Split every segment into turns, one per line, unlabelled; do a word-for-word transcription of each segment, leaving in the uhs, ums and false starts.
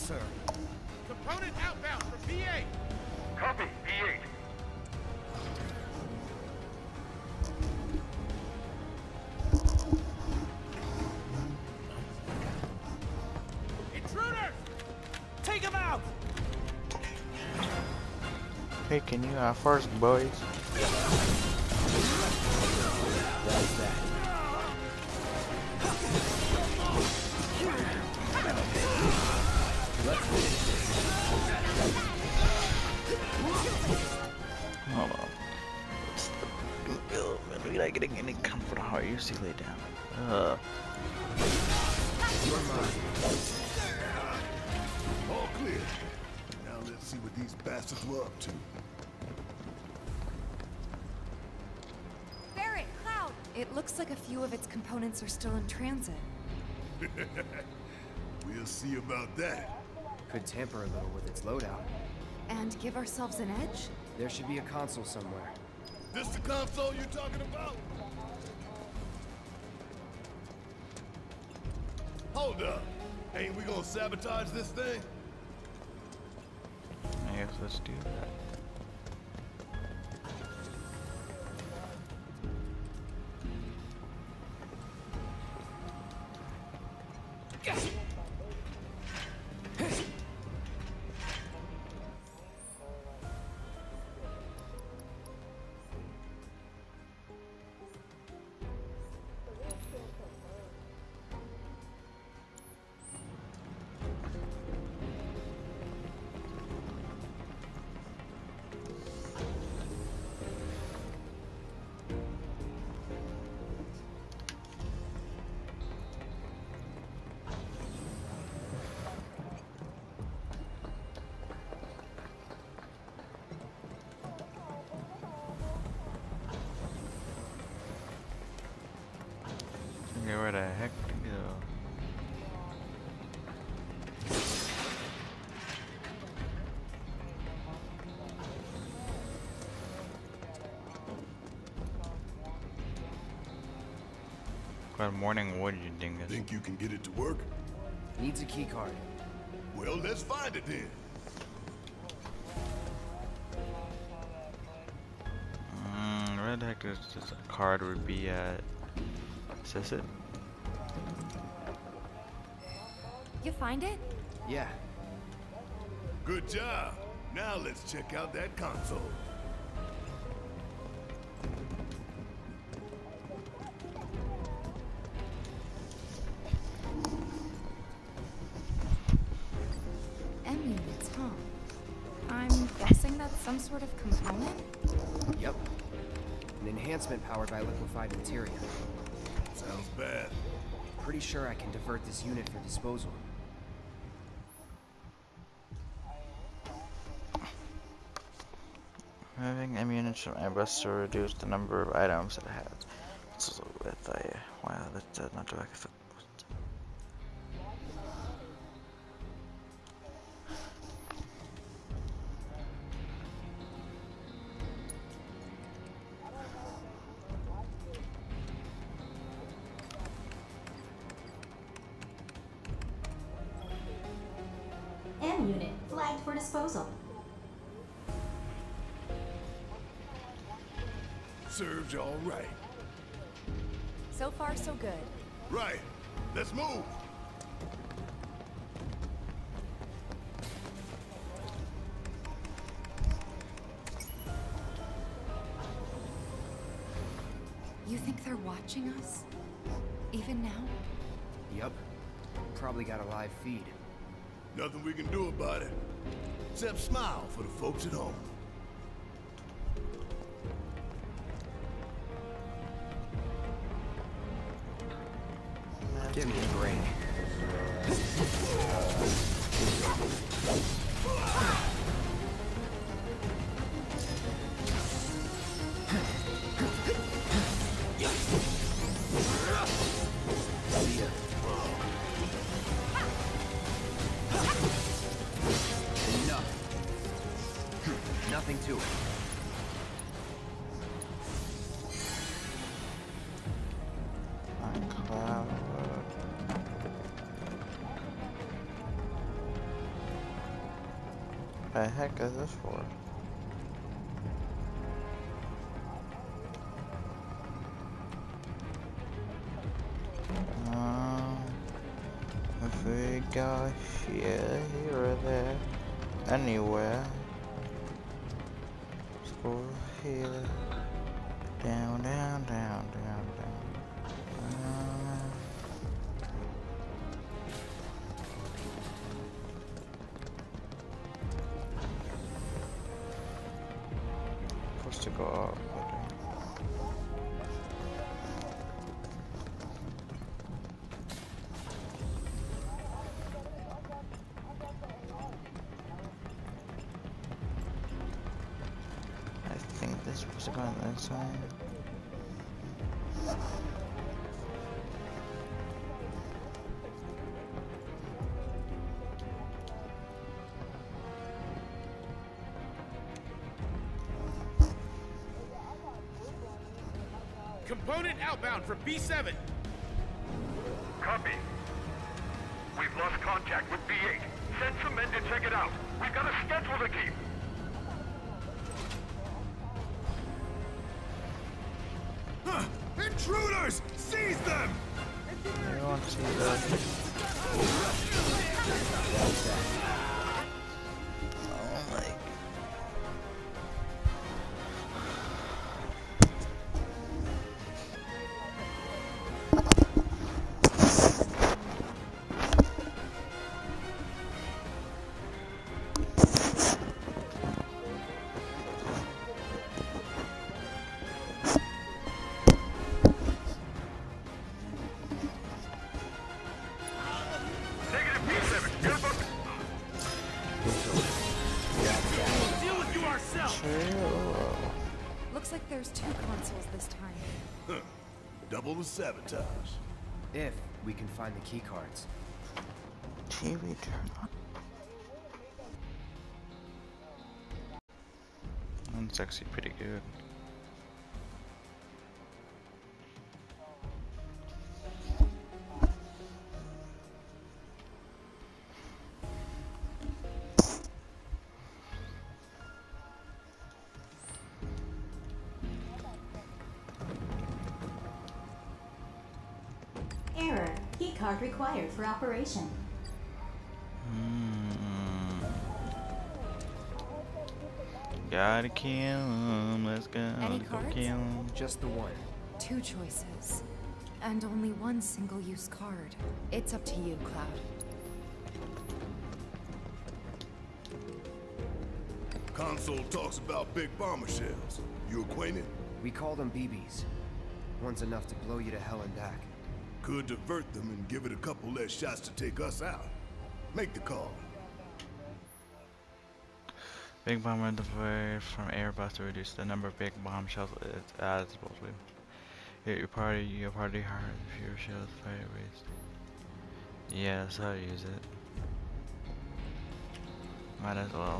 sir.
Component outbound from V eight.
Copy, V eight.
Intruders!
Take him out!
Hey, can you uh, first, boys?
That's that. Let's finish this.
Hold on. What's the oh, man, we're not getting any comfort. How you see lay down? Uh.
You're mine.
All clear. Now let's see what these bastards were up to.
Barrett, Cloud! It looks like a few of its components are still in transit.
We'll see about that.
Could tamper a little with its loadout.
And give ourselves an edge?
There should be a console somewhere.
This the console you're talking about? Hold up. Ain't we gonna sabotage this thing?
I guess let's do that. Okay, where the heck to go? Good morning, wood, you dingus.
Think you can get it to work?
Needs a key card.
Well, let's find it then.
Mm, where the heck is this card would be at? Is this it?
You find it?
Yeah.
Good job. Now let's check out that console.
M units, huh? I'm guessing that's some sort of component?
Yep. An enhancement powered by liquefied materia.
Sounds bad.
Pretty sure I can divert this unit for disposal.
Having ammunition from Airbus to reduce the number of items it has. So with a wow, that does not do effect.
M unit flagged for disposal.
Serves you all right.
So far, so good.
Right. Let's move.
You think they're watching us? Even now?
Yep. Probably got a live feed.
Nothing we can do about it. Except smile for the folks at home.
Give me a break. See ya. Enough. Nothing to it.
The heck is this for? Um, if we go here, here or there, anywhere. Let's go here. Down, down, down, down, down. Uh, supposed to go up. I think this is supposed to go on the inside.
Component outbound for B seven.
Copy. We've lost contact with B eight. Send some men to check it out. We've got a schedule to keep.
Huh! Intruders! Seize them!
I want to see that. Oh my.
Negative B seven. You're booked.
We'll deal with you ourselves.
Chill.
Looks like there's two consoles this time.
Huh. Double the sabotage.
If we can find the key cards.
T V turn on. That's actually pretty good.
Error. Keycard required for operation.
Mm. Gotta kill him. Let's go.
Any
Go
cards?
kill him.
Just the one.
Two choices. And only one single-use card. It's up to you, Cloud.
Console talks about big bomber shells. You acquainted?
We call them B Bs. One's enough to blow you to hell and back.
Could divert them and give it a couple less shots to take us out. Make the call.
Big bomber diverted from airbus to reduce the number of big bomb shells as supposedly. Hit your party, your party hard if your shells fire raised. Yeah, that's how to use it. Might as well.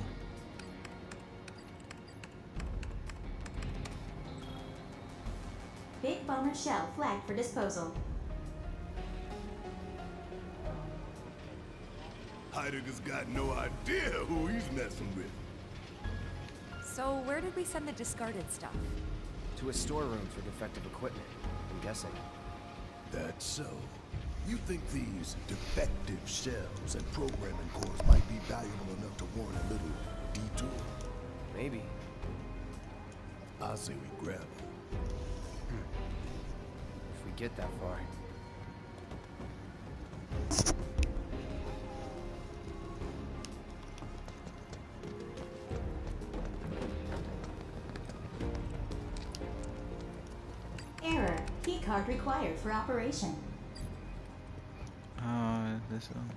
Big bomber shell flagged for disposal.
Heidegger's got no idea who he's messing with.
So where did we send the discarded stuff?
To a storeroom for defective equipment, I'm guessing.
That's so. You think these defective shells and programming cores might be valuable enough to warrant a little detour?
Maybe.
I say we grab them.
If we get that far.
Error. Keycard required for operation.
Oh, this one.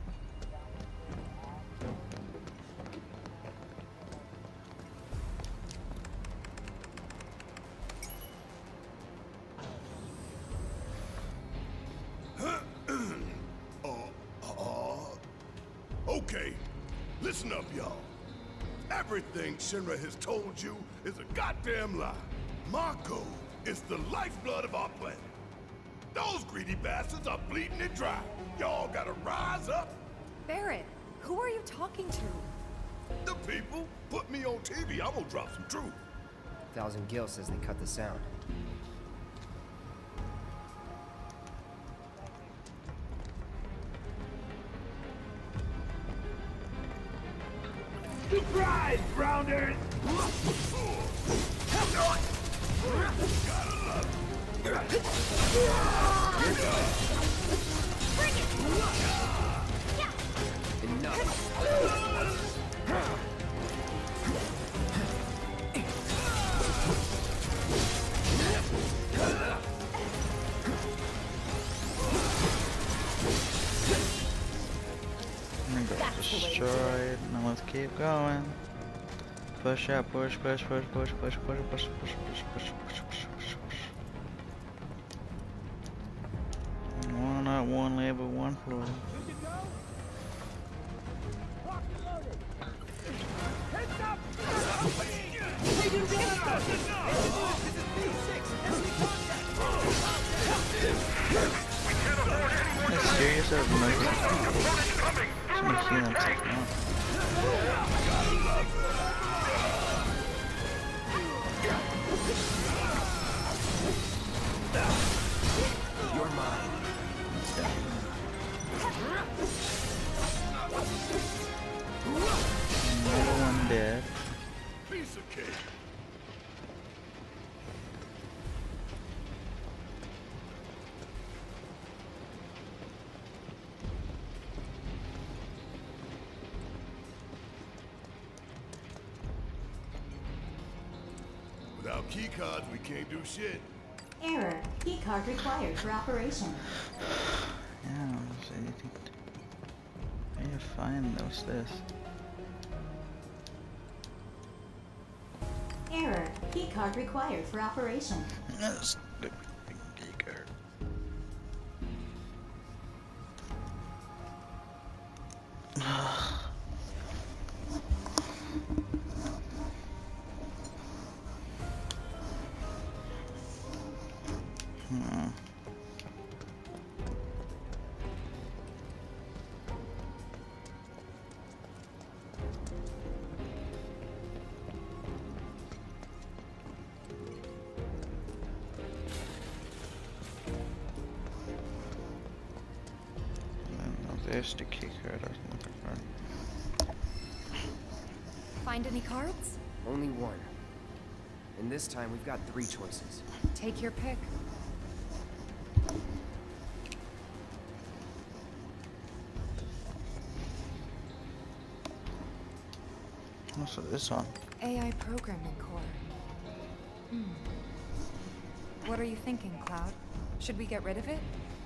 Okay, listen up, y'all. Everything Shinra has told you is a goddamn lie. Mako is the lifeblood of our planet. Those greedy bastards are bleeding it dry. Y'all gotta rise up.
Barrett, who are you talking to?
The people put me on T V, I'm gonna drop some truth.
Thousand Gil says they cut the sound.
Surprise, Grounders!
Destroyed. Now let's keep going. Push up, push, push, push, push, push, push, push, push, push, push, push, push, push, push. One up, one level, one floor. Are you serious or nothing? Some healing technology.
You're mine.
Another one dead.
Piece of cake. Without keycards, we can't do shit.
Error. Keycard required for operation.
Yeah, I don't see anything. How do you find those this?
Error. Keycard required for operation.
That's the key card. Hmm. There's the key card I was looking for.
Find any cards?
Only one. And this time we've got three choices.
Take your pick.
What's this on?
A I programming core. Hmm. What are you thinking, Cloud? Should we get rid of it?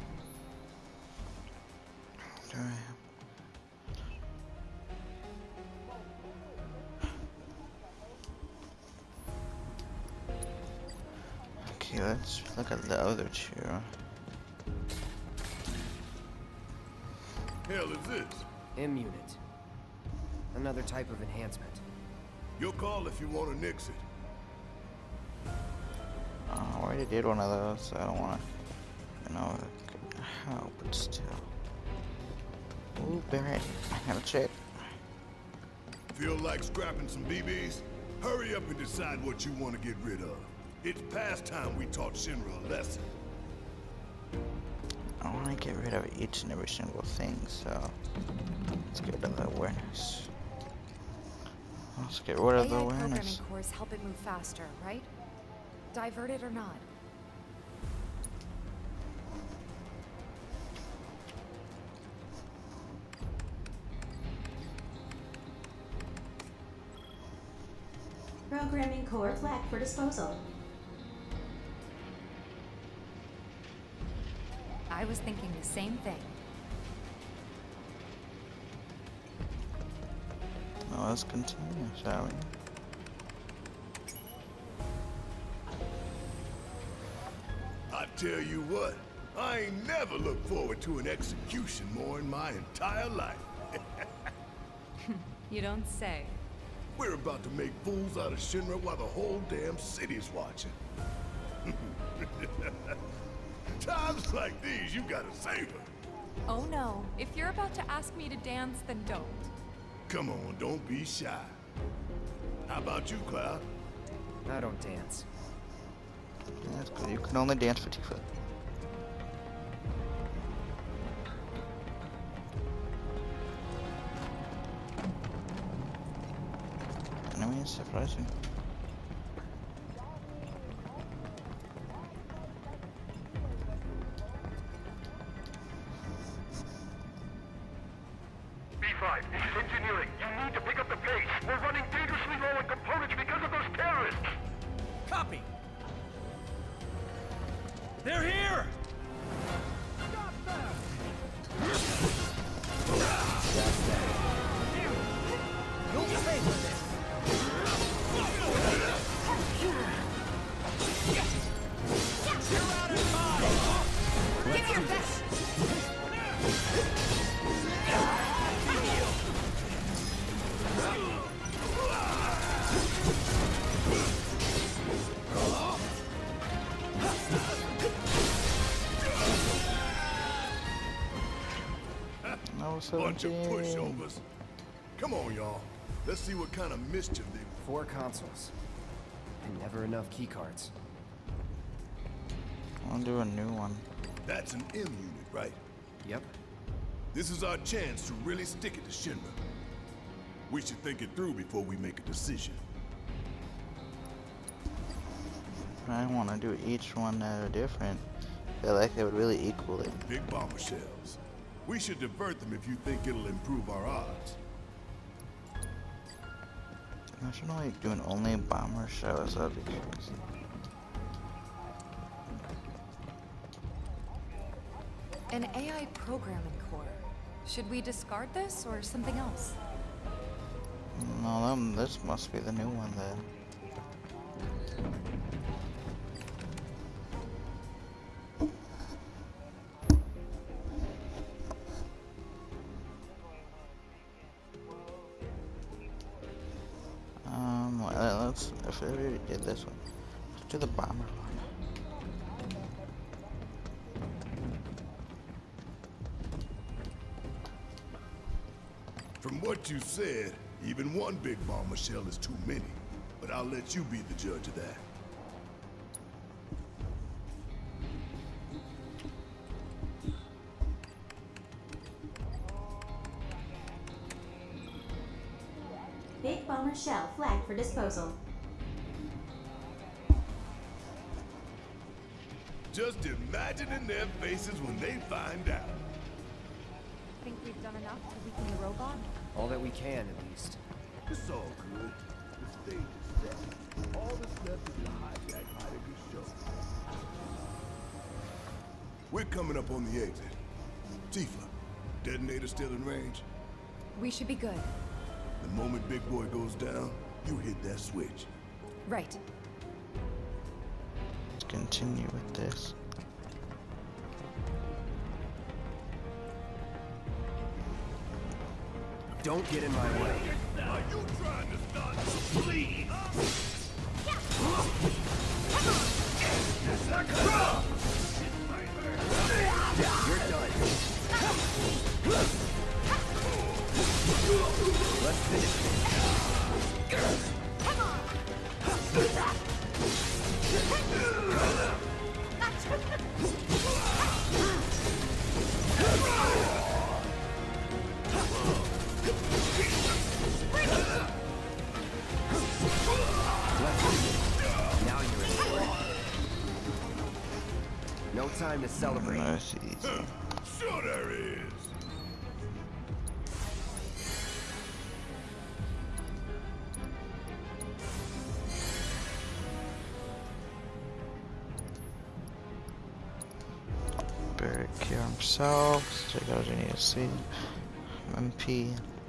Okay, let's look at the other two.
Hell is this?
M unit. Another type of enhancement.
Your call if you want to nix it.
Oh, I already did one of those, so I don't want to, you know, how, but still. Ooh, Barrett, I gotta check.
Feel like scrapping some B Bs? Hurry up and decide what you want to get rid of. It's past time we taught Shinra a lesson.
I want to get rid of each and every single thing, so let's get rid of the awareness. Let's get rid of the
A I programming
awareness.
cores help it move faster, right? Divert it or not.
Programming core flagged for disposal.
I was thinking the same thing.
Well, let's continue, shall we?
I tell you what, I ain't never looked forward to an execution more in my entire life.
You don't say.
We're about to make fools out of Shinra while the whole damn city's watching. Times like these, you gotta savor.
Oh no, if you're about to ask me to dance, then don't.
Come on, don't be shy. How about you, Cloud?
I don't dance.
That's good. You can only dance for Tifa. I mean, it's surprising.
B five, this is engineering. You need to pick up the pace. We're running dangerously low on components because of those terrorists.
Copy. They're here! You'll pay for this! You're out of time! Give your best!
No,
Bunch of
seventeen.
pushovers. Come on, y'all. Let's see what kind of mischief they...
Four consoles. And never enough keycards.
I'll do a new one.
That's an M unit, right?
Yep.
This is our chance to really stick it to Shinra. We should think it through before we make a decision.
I want to do each one that are different. I feel like they would really equal it.
Big bomber shells. We should divert them if you think it'll improve our odds.
Imagine like doing only bomber shells. That'd be crazy.
An A I programming core. Should we discard this or something else?
No, them, this must be the new one then. Um, well, let's, if we already did this one, let's do the bomber one.
From what you said, even one big bomber shell is too many. But I'll let you be the judge of that.
Big bomber shell flagged for disposal.
Just imagining their faces when they find out.
Think we've done enough to weaken the robot?
All that we can, at least.
It's all good. The stage is set. All that's left is to hijack Heidegger's show. We're coming up on the exit. Tifa, detonator still in range?
We should be good.
The moment Big Boy goes down, you hit that switch.
Right.
Let's continue with this.
Don't get in my way.
Are you trying to start the bleed?
You're done. Let's finish it. Now you're in for it. No time to celebrate.
That's easy.
Sure there is.
Barrett kill himself. Check out what you need to see. M P.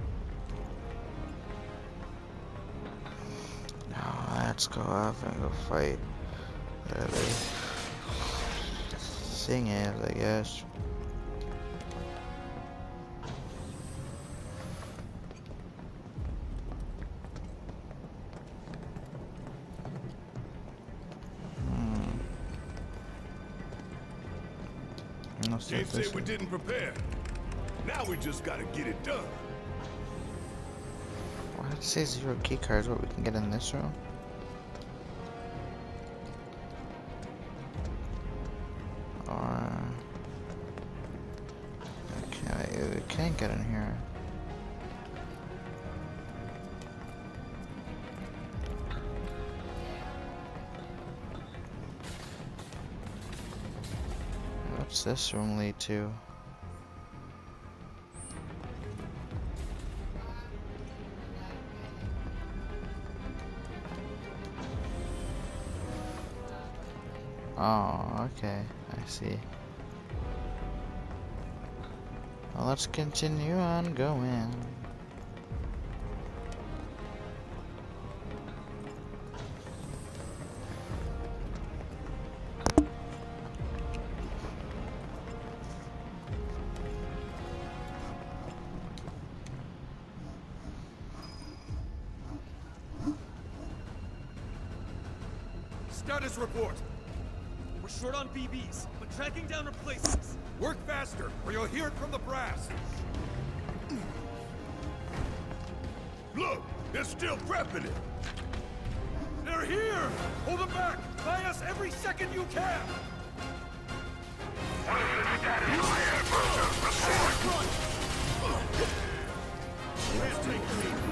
Now let's go off and go fight. Whatever. Sing it, I guess. Hmm. No, so
Can't say
this
we
is-
didn't prepare. Now we just gotta get it done.
Why did it say zero key cards? What we can get in this room? Or okay, we can't get in here. What's this room lead to? Oh, okay, I see. Well, let's continue on going.
Status report. We're short on B Bs, but tracking down replacements. Work faster, or you'll hear it from the brass.
Look, they're still prepping it.
They're here! Hold them back! Buy us every second you can!
What is the status of Aerith?
Can't take the lead.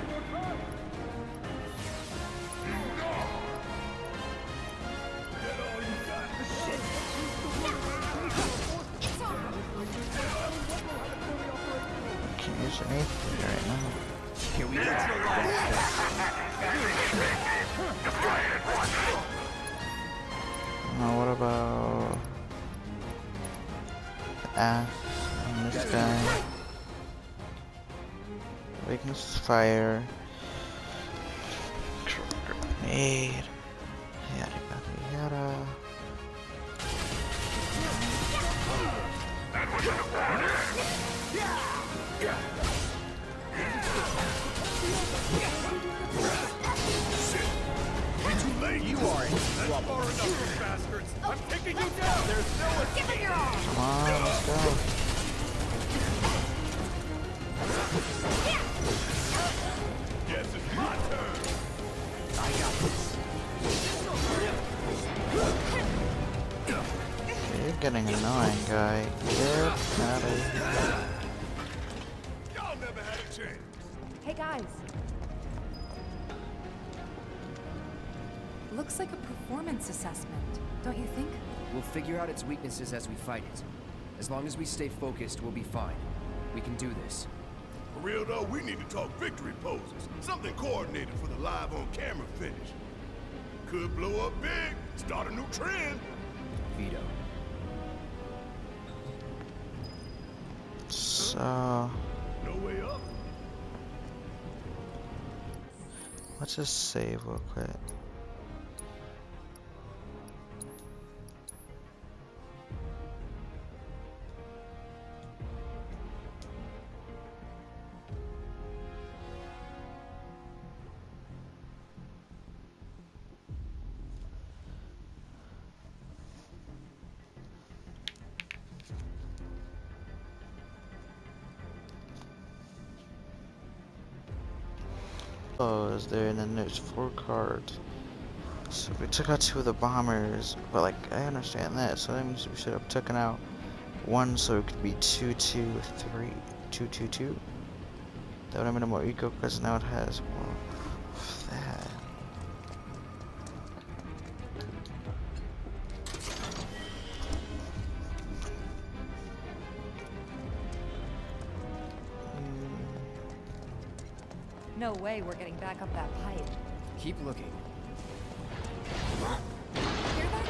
Can't use anything right now.
Here we go.
Now what about the ass and this guy? Weakness fire. Grenade. Yada yada yada.
That was an order.
Too late.
You are in
That's
trouble.
far enough, you bastards! I'm taking you down! There's no one.
Give it your all!
Come on, let's go.
Guess it's my turn.
I got this.
You're getting annoying, guy. Get out of here.
Y'all never had a chance.
Hey guys. Looks like a performance assessment, don't you think?
We'll figure out its weaknesses as we fight it. As long as we stay focused, we'll be fine. We can do this.
For real though, we need to talk victory poses. Something coordinated for the live on camera finish. Could blow up big, start a new trend.
Veto.
So
No way up.
let's just save real quick. Oh, is there, and then there's four cards. So we took out two of the bombers, but like I understand that, so that means we should have taken out one, so it could be two, two, three, two, two, two. That would have been a more eco, because now it has more of that.
No way we're getting back up that pipe.
Keep looking.
Hear that?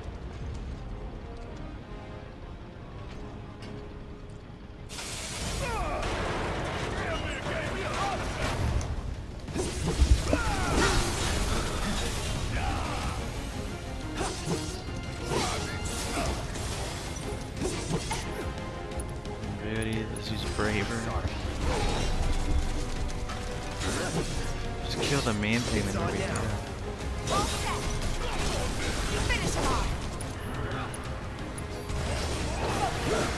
Really, let's use braver. Just kill the main thing and then we can.
All set. Finish him off.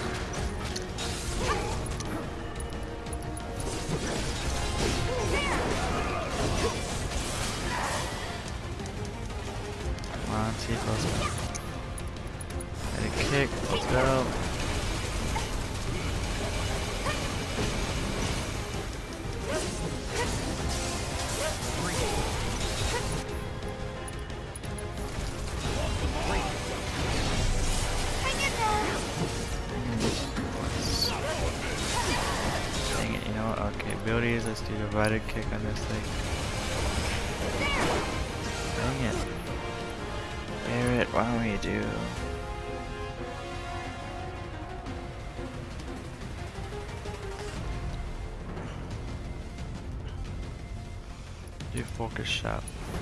There.
coyotes. Let's do the rider kick on this thing. Dang it. Aerith, why don't we do? Do focus shot.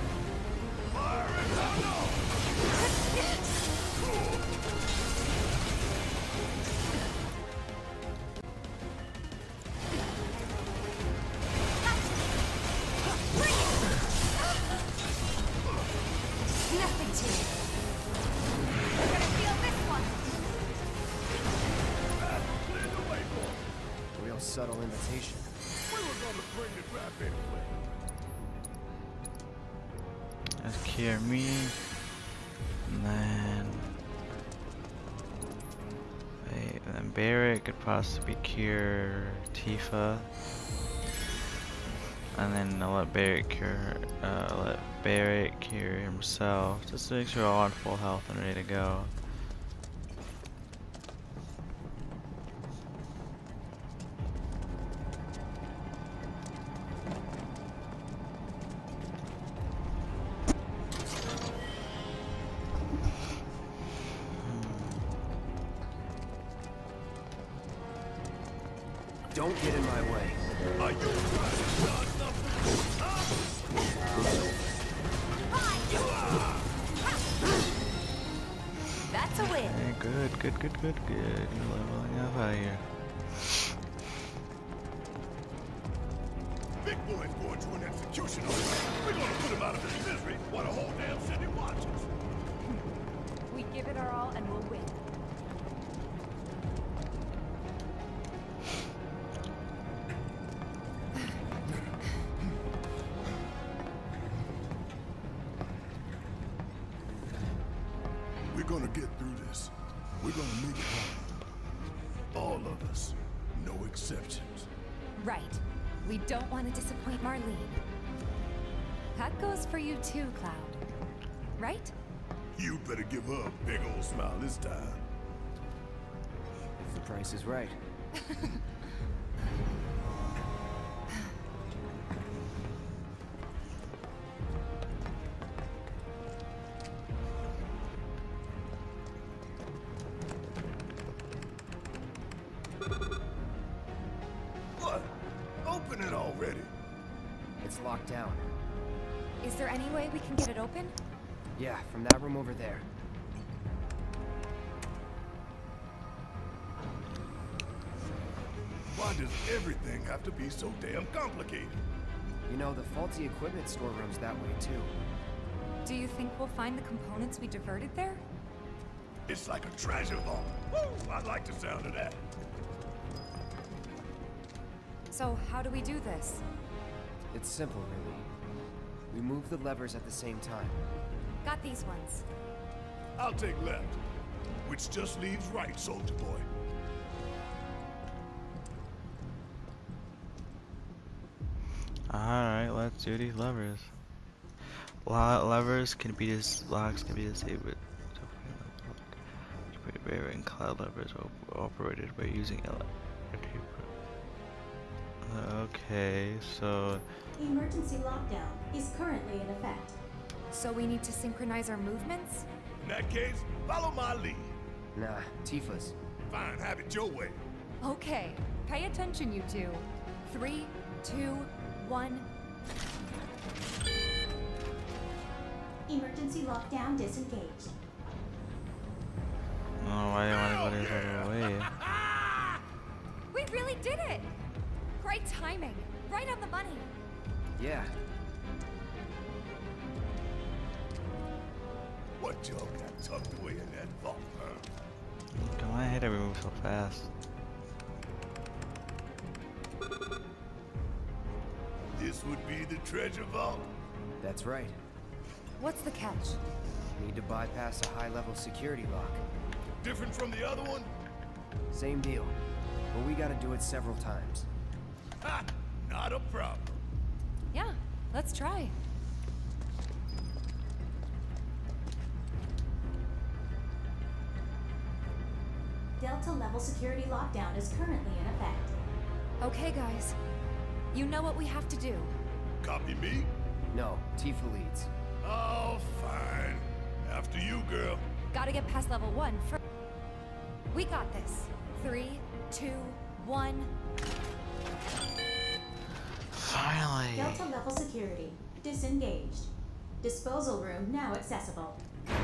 Subtle invitation.
We were gonna bring the trap anyway.
Let's cure me. And then. Wait, and then Barrett could possibly cure Tifa. And then I'll let Barrett cure. Uh, let Barrett cure himself. Just to make sure we're all on full health and ready to go.
Don't get in my way.
Are you trying to start something?
That's a win.
Hey, good, good, good, good, good. You're leveling up out of here.
Big boy's going to an execution. We're gonna put him out of his misery while the whole damn city watches.
We give it our all and we'll win.
We're gonna get through this. We're gonna make it home. All of us. No exceptions.
Right. We don't want to disappoint Marlene. That goes for you too, Cloud. Right?
You'd better give her a big old smile this time.
If the price is right.
What? Open it already.
It's locked down.
Is there any way we can get it open?
Yeah, from that room over there.
Why does everything have to be so damn complicated?
You know, the faulty equipment storeroom's that way too.
Do you think we'll find the components we diverted there?
It's like a treasure vault. Woo! I like the sound of that.
So how do we do this?
It's simple, really. We move the levers at the same time.
Got these ones.
I'll take left, which just leaves right, soldier boy.
Alright, let's do these levers. Lo levers can be dis locks can be disabled. And cloud levers op operated by using electric. Okay, so
Emergency lockdown is currently in effect.
So we need to synchronize our movements?
In that case, follow my lead.
Nah, Tifa's.
Fine, have it your way.
Okay, pay attention, you two. Three, two, one.
Emergency lockdown disengaged.
oh, why do you want to go this other way?
We really did it! Great timing. Right on the money.
Yeah.
What y'all got tucked away in that vault, huh?
Come on, I hate every move so fast.
This would be the treasure vault.
That's right.
What's the catch?
Need to bypass a high-level security lock.
Different from the other one?
Same deal. But we gotta do it several times.
Ha! Not a problem.
Yeah, let's try.
Delta level security lockdown is currently in effect.
Okay, guys. You know what we have to do.
Copy me?
No, Tifa leads.
Oh, fine. After you, girl.
Gotta get past level one first. We got this. Three, two, one.
Finally.
Delta level security. Disengaged. Disposal room now accessible.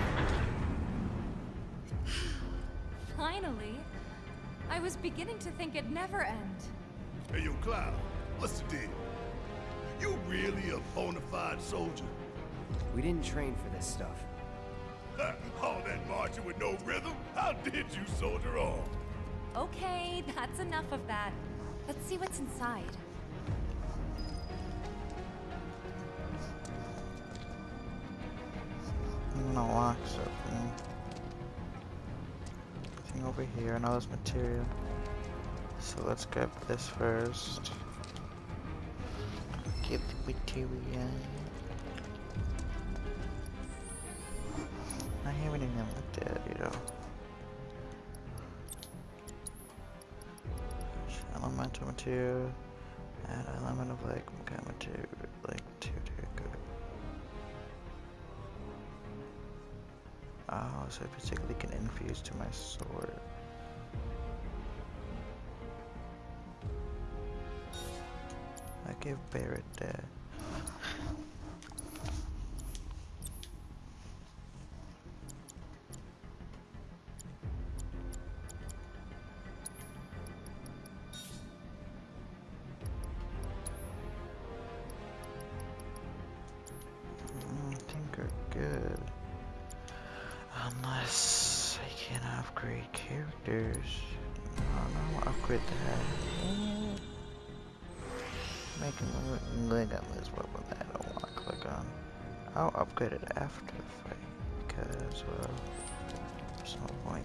Finally. I was beginning to think it'd never end.
Hey, yo, Cloud. What's the deal? You really a bona fide soldier?
We didn't train for this stuff.
All that marching with no rhythm? How did you soldier on?
Okay, that's enough of that. Let's see what's inside.
No locks open. Anything over here? No, there's material. So let's grab this first. Get the material. I haven't even looked at it, you know. Elemental material. Add element of like what kind of material? Like two to good. Oh, so I particularly can infuse to my sword. I give Barrett that. Mm, I think we're good. Unless I can upgrade characters. No, no, I'll upgrade that. Make him leg on this weapon that I don't want to click on. I'll upgrade it after the fight because, well, there's no point.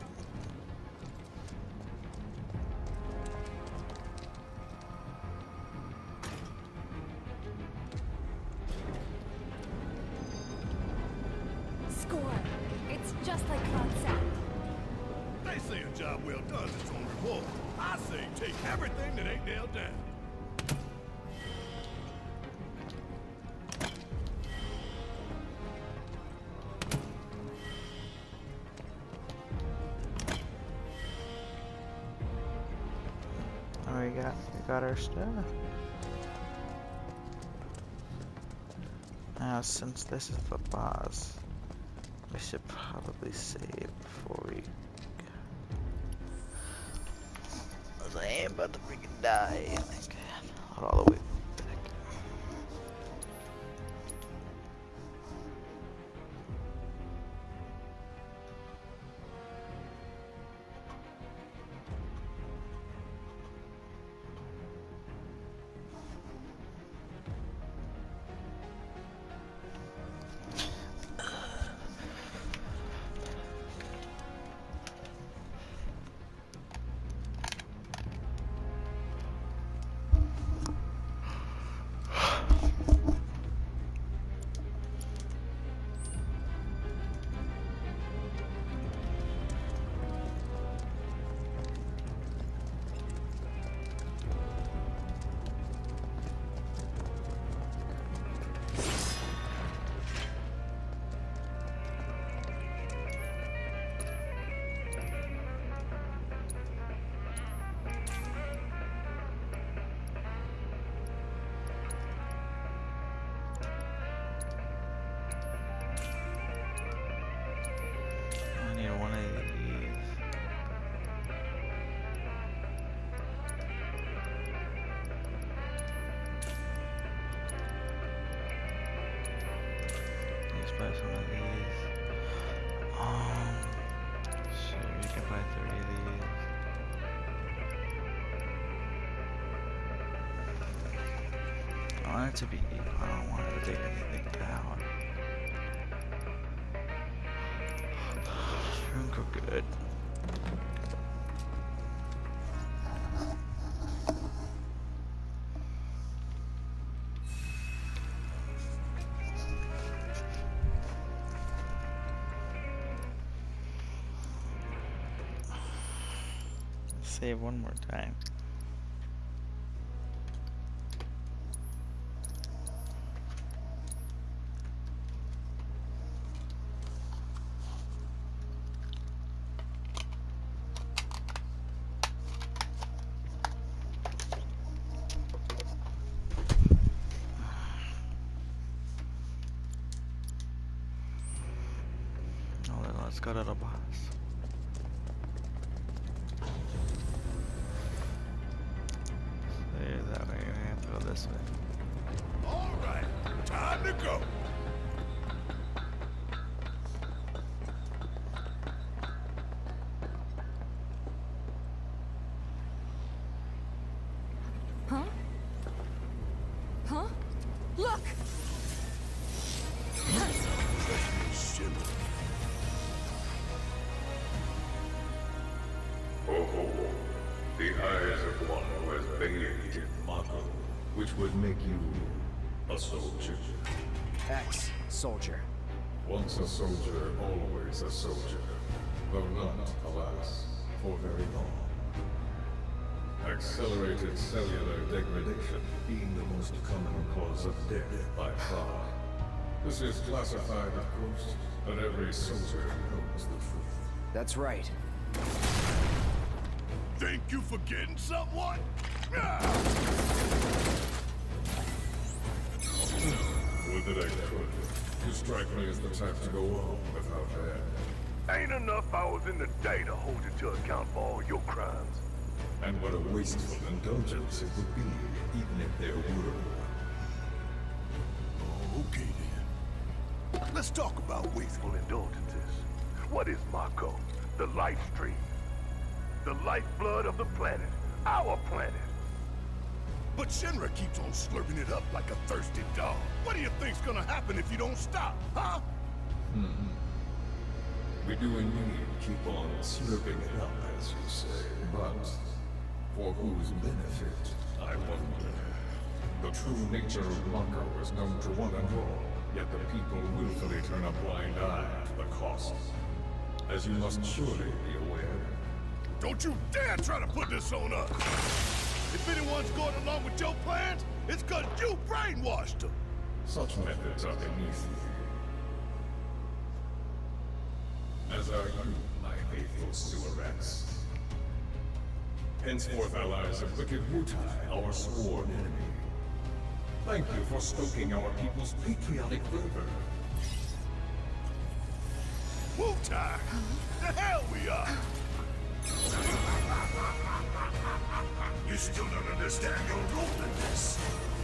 Score! It's just like Cloud said.
They say a job well done is on reward. I say take everything that ain't nailed down.
Oh, we got, we got our stuff. Now, since this is the boss, we should probably save before we. I am about to freaking die. Like, not all the way back. I need one of these. Let's buy some of these. Um, sure, we can buy thirty of these. I want it to be equal. I don't want it to take anything down. We're good. Save one more time. go to the boss. Stay that way, we have to go this way.
All right, time to go.
Huh? Huh? Look!
Oh, the eyes of one who has bathed in Mako, which would make you a soldier.
X, soldier.
Once a soldier, always a soldier. Though not, alas, for very long. Accelerated cellular degradation being the most common cause of death by far. This is classified, of course, but every soldier knows the truth.
That's right.
Think you forgetting someone? Ah!
Would that I could. You strike me as the type to go on without air.
Ain't enough hours in the day to hold you to account for all your crimes.
And what a wasteful indulgence it would be, even if there were.
Okay then. Let's talk about wasteful indulgences.
What is Mako? The life stream. The lifeblood of the planet. Our planet.
But Shinra keeps on slurping it up like a thirsty dog. What do you think's gonna happen if you don't stop, huh?
Hmm. We do indeed keep on slurping it up, as you say. But for whose benefit, I wonder. The true nature of Mako is known to one and all, yet the people willfully turn a blind eye to the cost. As you must surely be aware.
Don't you dare try to put this on us! If anyone's going along with your plans, it's cause you brainwashed them!
Such methods are beneath you. As are you, my faithful sewer rats. Henceforth allies of wicked Wutai, our sworn enemy. Thank you for stoking our people's patriotic fervor.
Wutai! The hell we are! You still don't understand your role in this.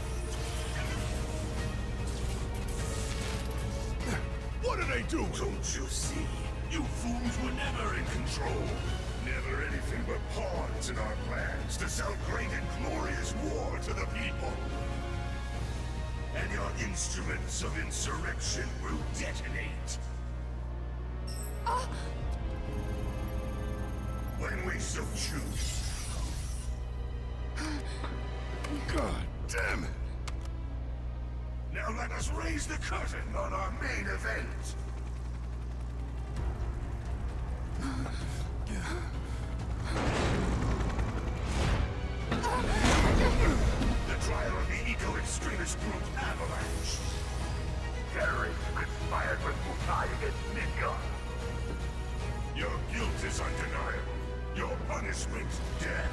What are they doing? Don't you see? You fools were never in control. Never anything but pawns in our plans to sell great and glorious war to the people. And your instruments of insurrection will detonate.
Ah!
When we so choose. God damn it! Now let us raise the curtain on our main event. The trial of the eco-extremist group Avalanche.
Terrorists conspired with Wutai against Midgar.
Your guilt is undeniable. Your punishment, death.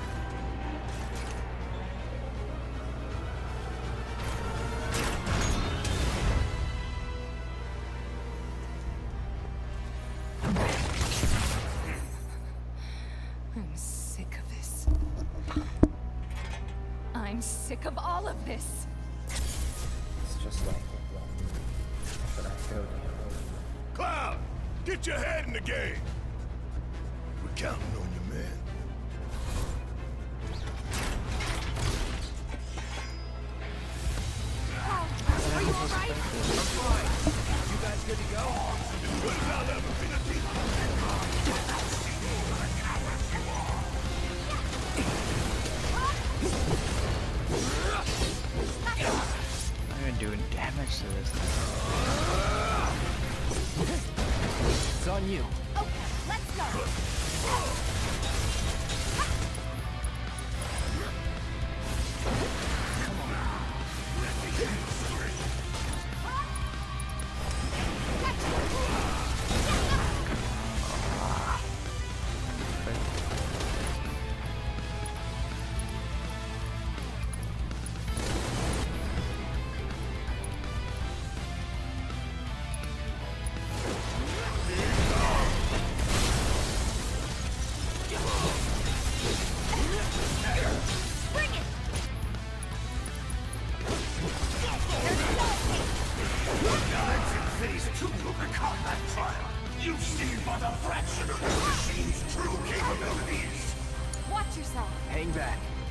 I'm sick of this. I'm sick of all of this.
It's just like but I showed you.
Cloud, get your head in the game. We're counting on you, man.
Are you alright?
I'm fine. You guys good to go?
As good as I'll ever be.
I'm even doing damage to this thing.
It's on you.
Okay, let's go.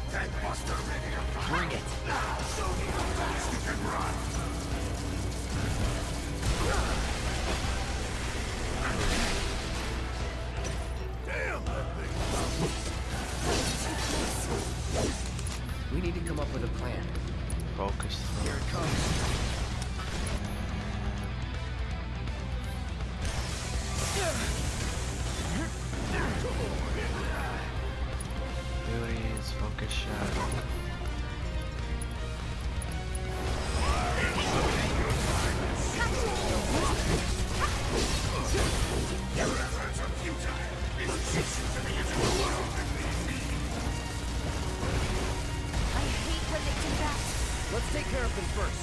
Bring it.
Damn that thing!
We need to come up with a plan.
Focus.
Here it comes.
Abilities, focus shot.
I hate when they do that.
Let's take care of them first.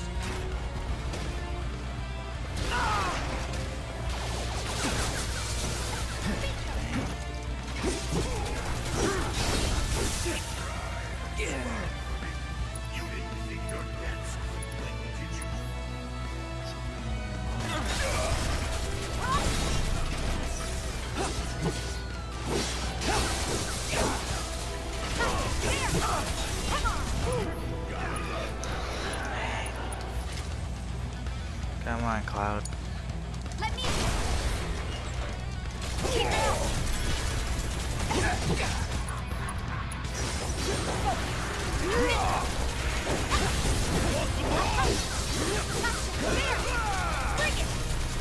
Come on, Cloud.
Let me. Keep it up. Bring it.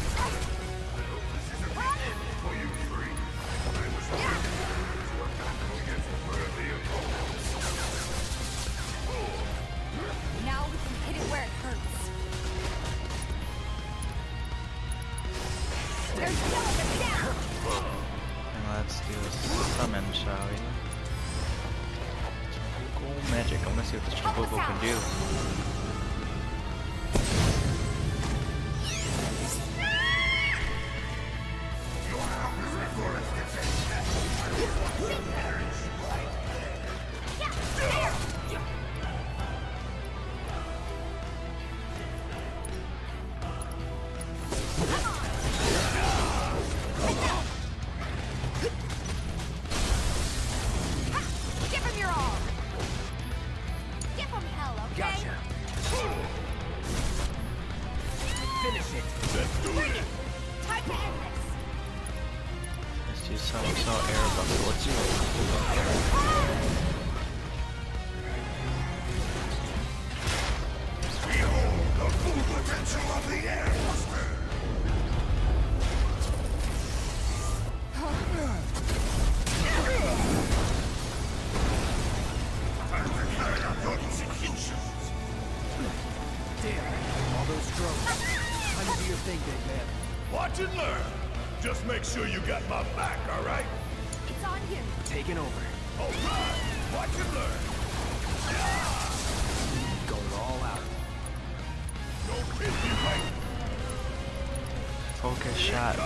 Now we can hit it where it hurts. There's no other down.
And let's do a summon, shall we? Cool magic. I want to see what this Chocobo can do.
Give him your all. Give him hell, okay?
Gotcha. Finish it.
Let's do
Bring
it!
it. Time to end this.
Let's do some some air bubble. Let's do it.
Behold the full potential of the air buster! Time to carry out your executions!
Damn. All those strokes. Time to do your thing, big man.
Watch and learn! Just make sure you got my back, alright?
It's on you.
Taking over.
Alright! Watch and learn!
Going all out.
Don't hit me right!
Focus shot.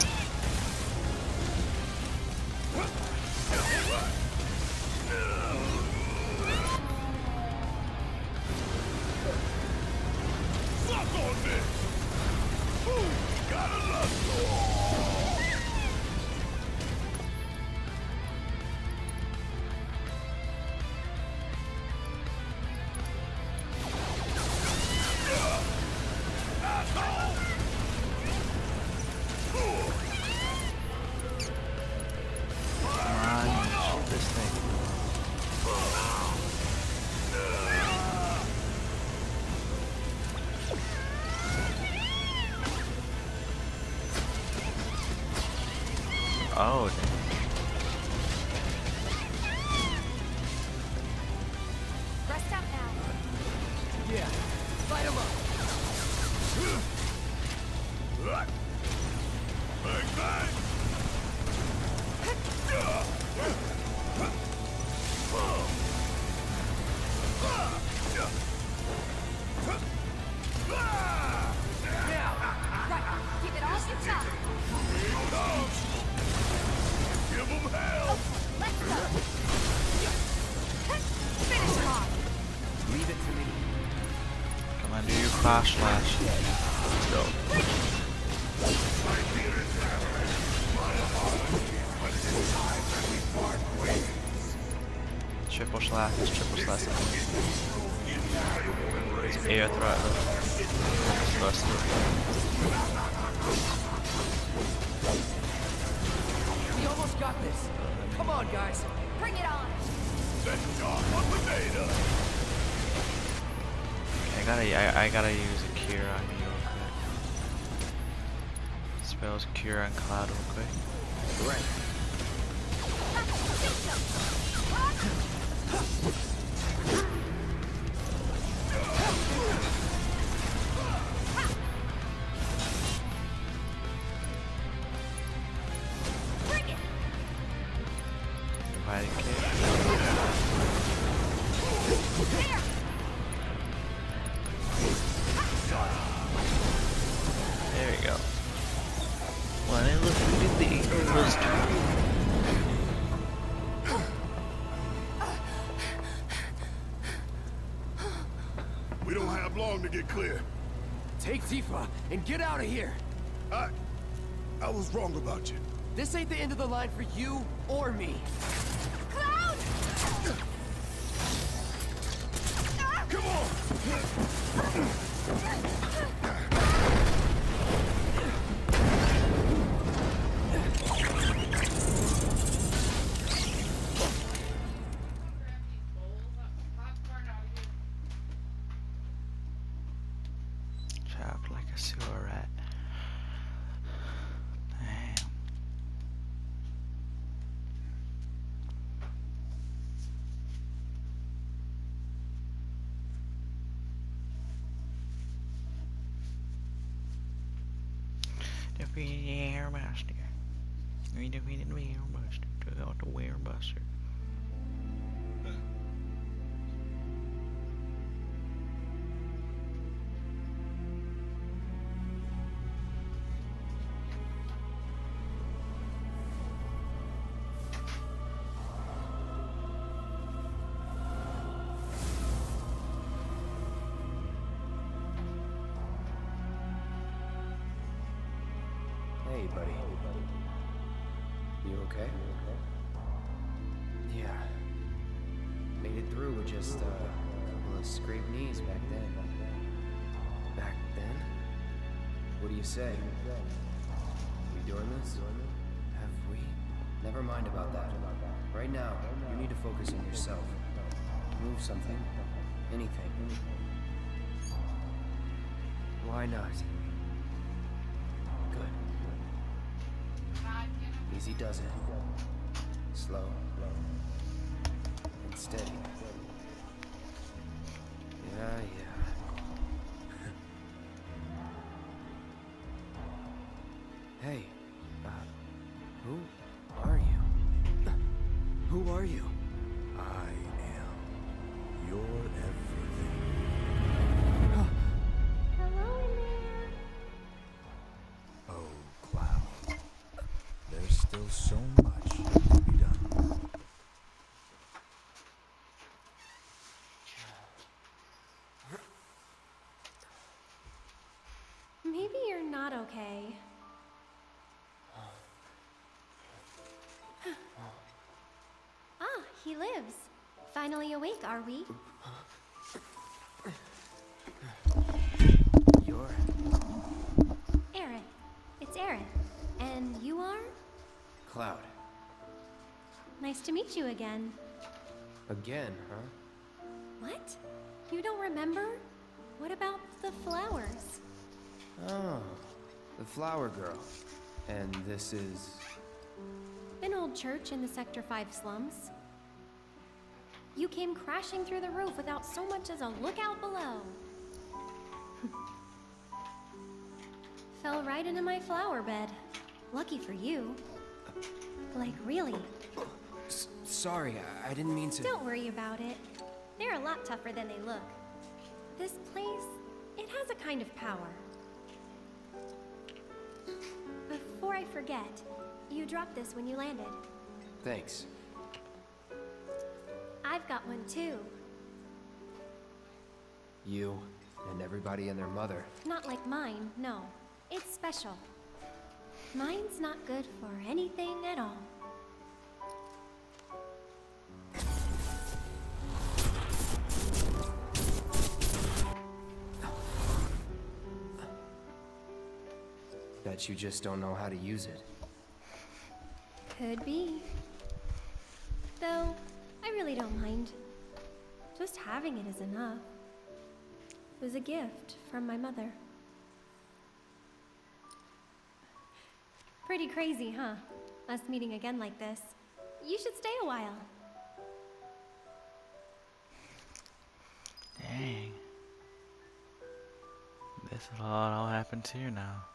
Suck on this! Ooh, gotta love
Come on, shoot this thing. Oh, damn.
Rest out now.
Yeah. Light him up.
Bang, bang!
Right. Give it all you got.
Give them hell!
Let's go. Finish him off.
Leave it to me.
Come on, do your flash slash. Let's go. triple slash, it's triple slash. It's Aerith right there. Slash through.
We almost got this. Come on, guys.
Bring it on!
That job what we made of.
I gotta, I, I gotta use a cure on you real quick. Spells cure on Cloud real quick.
Right.
Bring it!
Divided kick.
There!
There we go. One and look at the was
We don't have long to get clear.
Take Tifa and get out of here.
I... I was wrong about you.
This ain't the end of the line for you or me.
Cloud!
Come on!
Chopped like a sewer rat. Damn. Defeated the Airbuster. We defeated the Airbuster. Took out the Airbuster.
Hey, buddy. You okay? Yeah. Made it through with just uh, a couple of scraped knees back then. Back then? What do you say? We doing this? Have we? Never mind about that. Right now, you need to focus on yourself. Move something. Anything. Why not? Good. Easy does it. Slow. And steady. Yeah, yeah. Hey, uh, who are you? Who are you?
I am your everything.
Hello in there.
Oh, Cloud. There's still so much to be done.
Maybe you're not okay. Ah, he lives. Finally awake, are we?
You're...
Aerith. It's Aerith. And you are?
Cloud.
Nice to meet you again.
Again, huh?
What? You don't remember? What about the flowers?
Oh, the flower girl. And this is...
An old church in the Sector five slums. You came crashing through the roof without so much as a look out below. Fell right into my flower bed. Lucky for you. Like, really.
S sorry, I, I didn't mean to...
Don't worry about it. They're a lot tougher than they look. This place, it has a kind of power. Before I forget, you dropped this when you landed.
Thanks.
I've got one too.
You and everybody and their mother.
Not like mine, no. It's special. Mine's not good for anything at all.
Bet you just don't know how to use it.
Could be. Though, I really don't mind. Just having it is enough. It was a gift from my mother. Pretty crazy, huh? Us meeting again like this. You should stay a while.
Dang. This all, all happens here now.